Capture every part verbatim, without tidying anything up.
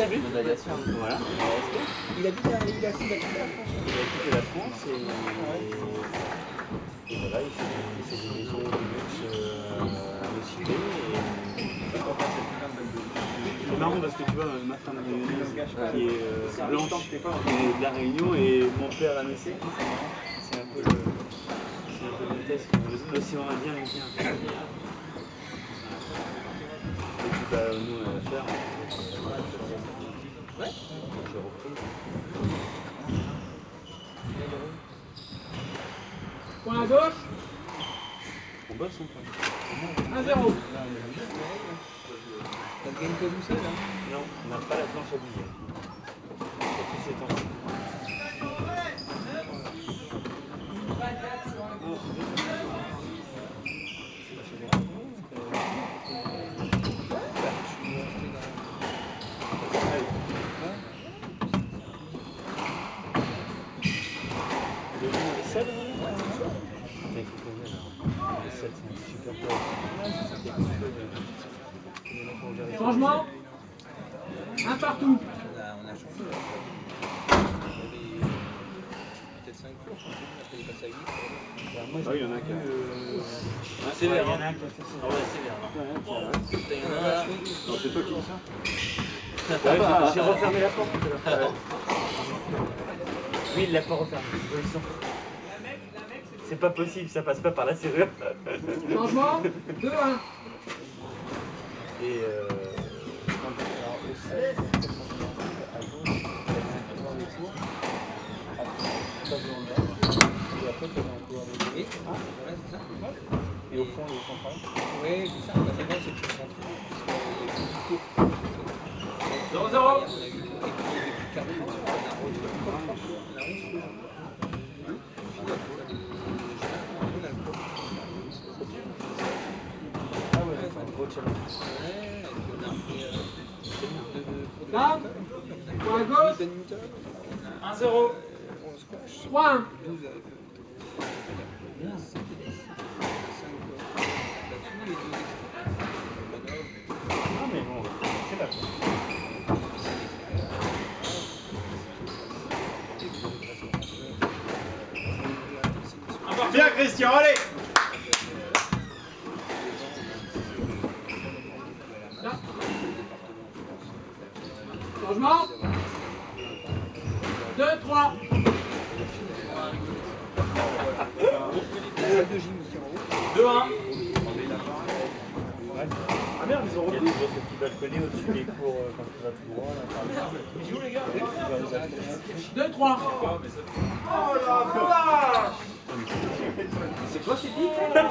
habite Voilà. Il habite à il a quitté la France. Il a quitté la France et, et voilà, il fait, des, il fait des maisons de luxe euh, à nos cités. C'est marrant parce que tu vois, ma femme qui est euh, blanche et de la Réunion et mon père à Messé. C'est un peu le, c'est un peu le test, l'océan Indien nous vient. Et puis bah, nous on a l'affaire. Ouais. J'ai repris. Point à gauche. On bosse un peu. un zéro. Ça te gagne pas tout seul, hein? Non, on n'a pas la planche à billets. Sur tous ces temps-ci. Changement. Un partout. On a, on a changé. Peut-être cinq jours, après il est passé à huit. Ah oui, il y en a qui a... C'est vert. Il y en a qui a fait ça. Ah ouais, c'est vert. Il y en a. Non, c'est toi qui dis ça. Ouais, j'ai refermé la porte tout à l'heure. Oui, il l'a pas refermé, je le sens. C'est pas possible, ça passe pas par la serrure. Changement. deux un. Et euh... Oui, ouais, c'est ça. Et au fond, le central. Oui, c'est ça. C'est bien, c'est que tu rentres. zéro zéro. On a eu quatre sur la route. Ah ouais, c'est un gros challenge. Là. Point à gauche. un zéro. trois un. Ah mais bon, c'est pas cool. Bien, Christian, allez! Là. Changement. deux trois. deux un. Ah merde, ils ont repris. Il y a toujours ce petit balconnet au-dessus des cours euh, quand tu vas tout droit. Ils jouent les gars. deux trois. Oh la vache! C'est quoi ces pics?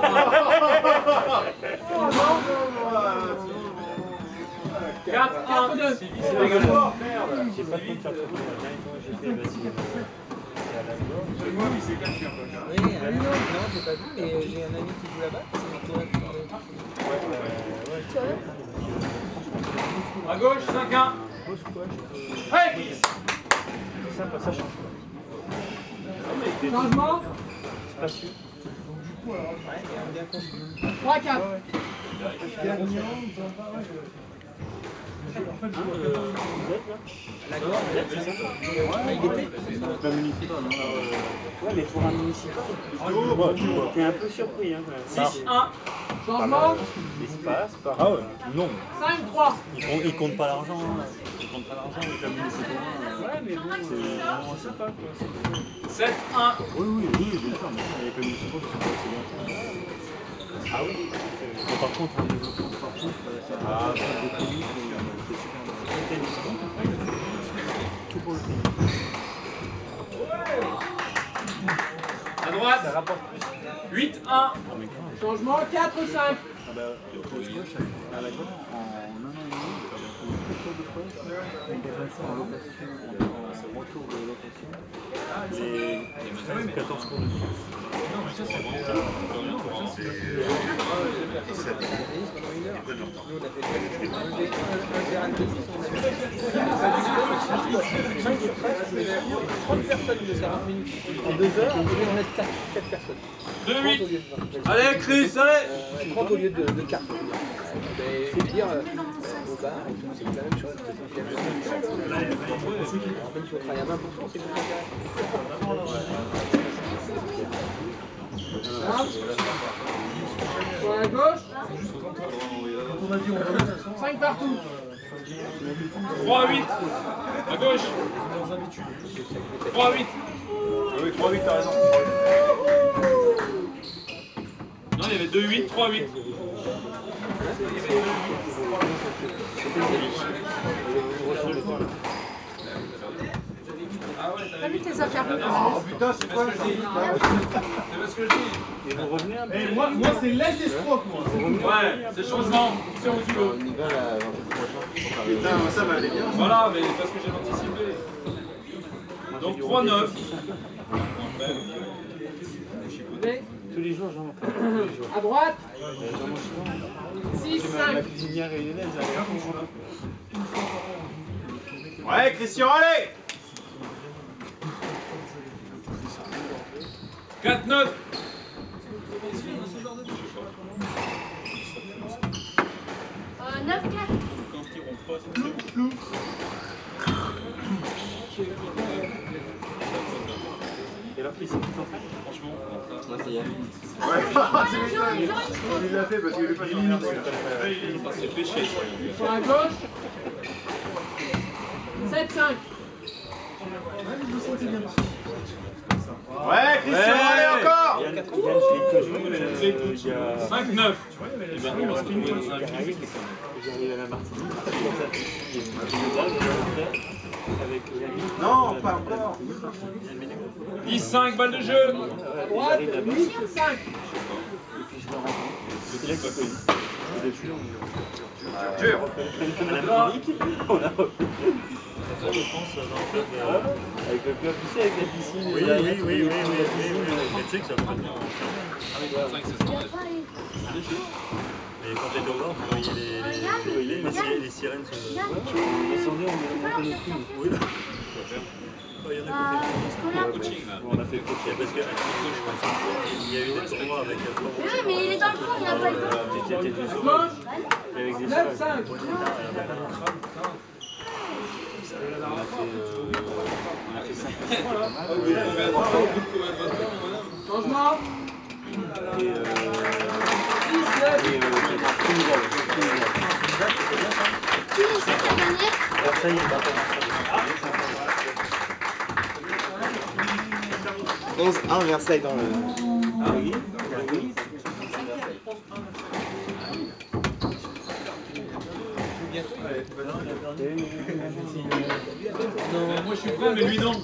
quatre un. C'est dégueulasse. J'ai pas trop de faire trop. J'ai fait bah, c'est à la gorge. Moi, il s'est caché un peu. Oui, euh, non, non, j'ai pas vu, mais j'ai un ami qui joue là-bas, c'est mon tour qui parlait. À gauche, cinq un. Hey. Ça, ça change pas. Changement. Spacieux. trois quatre. La gorge, c'est ça. Il était. La municipale. Ouais, mais pour un municipal, t'es un peu surpris. Hein, six un. Changement. L'espace, par. Ah ouais, non. cinq trois. Ils comptent, ils comptent pas l'argent. Hein. Ils comptent pas l'argent avec la municipalité. Ouais, mais bon, c'est vraiment sympa quoi. sept un. Oui, oui, oui, bien sûr. Mais avec la municipalité, c'est bien ça. Ah oui. Mais par contre, en développement sportif, ça a pas de pays, c'est super bien. Tout pour le pays. À droite. Ça rapporte plus. huit un. Ah, mais quand même. Changement quatre cinq. Ah bah, au squash, à la gauche, en un an et demi, il y a eu quatre tours de squash, on dépassait en location, en retour de location, les quatorze cours de France. Ça, c'est bon. trente personnes de quarante minutes. En deux heures, on devait en être quatre personnes. deux huit. trente au lieu de vingt. Allez, Chris, allez. Euh, trente au lieu de, de quatre. Mais je veux dire, euh, au bar, c'est la même chose. tu vas travailler à vingt pour cent, c'est plus intéressant. Sur la gauche. cinq partout. trois à huit. À gauche. trois à huit. Oui, trois huit, t'as raison. Non, il y avait deux huit, trois huit. T'as vu tes affaires? Oh putain, c'est quoi ça? C'est parce que je dis. Et vous revenez un peu. Eh, moi, moi c'est l'aide d'escroc, moi. Ouais, c'est changement. C'est où tu veux. On y va là, vendredi prochain. Putain, ça va aller bien. Voilà, mais parce que j'ai anticipé. Donc trois neuf. Tous les jours, j'en mange. À droite. J'en mange souvent. six, Ma, ma cinq. cuisinière et Hélène, elle a Ouais, Christian, allez! quatre neuf. neuf quatre. Et alors, qui c'est qui t'en fait? Franchement, Moi, c'est Yann. Ouais, il l'a fait parce qu'il est pas sur merde. c'est péché. Sur la gauche. sept cinq. Ouais, Christian, allez encore! Yann, Yann, je l'ai connu, euh, il y a... cinq neuf. Eh ben, on se trouve dans un Caraïbes. J'arrive à la Martinique. Et on a fait le bal, avec Yannick. Non, pas encore. dix cinq, balle de jeu. Droite. huit cinq. Et puis je le rencontre. C'est là que je connu. Je l'ai vu. Dur. On a Martinique. On a refait. Ça, je pense, dans le club. Avec le club, tu sais, avec la piscine. Oui, oui, oui, oui, oui, oui, oui, mais tu sais que ça me fait bien. Mais quand t'es dehors, vous voyez les, les, les, les, si- les sirènes se... On descendait, on est monté nos films. Oui, là. Oh, il y en a qui ont fait Coaching là. on a fait le coaching parce qu'à Chico, je pense qu'il y a eu des tournois avec un Oui, mais il est dans le fond, il n'a pas le temps. C'était du Gauche. sauvage. Avec des neuf sauvages. cinq. On a fait, euh, on a fait cinq. Changement. Et euh, six neuf. et, euh, Trinidad. Trinidad. Qui c'est qui a gagné? Alors ça y est, onze un Versailles dans le. ah oui, oui. Non, moi je suis prêt, mais lui non.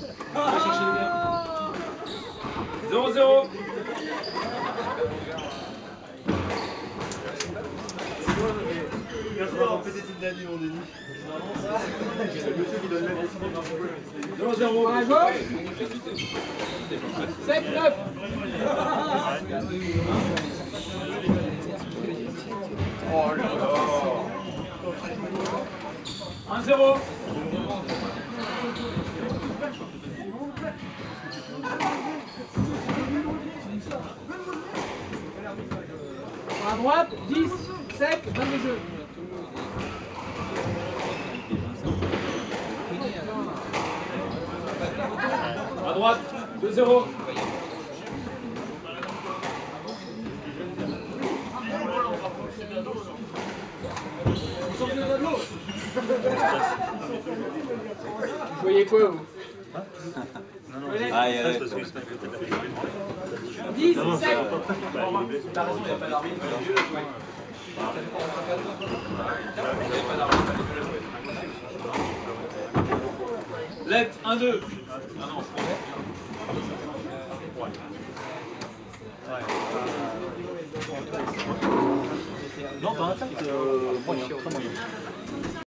zéro zéro. zéro zéro. Sur la gauche. sept neuf. un zéro. Sur la droite. dix sept. Balle de jeu. À droite, deux zéro. Vous voyez quoi, vous? Ah, il y a parce que c'est parce que t'as fait le dix sept. bah, il est blessé. Lettre un deux. Ah non, Non, dans l'attaque, euh, moyen, très moyen.